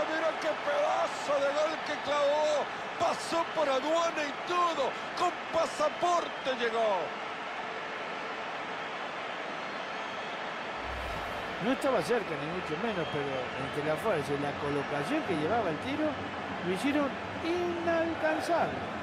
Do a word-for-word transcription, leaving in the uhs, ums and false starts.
mira qué pedazo de gol que clavó. Pasó por aduana y todo. Con pasaporte llegó. No estaba cerca, ni mucho menos, pero entre la fuerza y la colocación que llevaba el tiro, lo hicieron inalcanzable.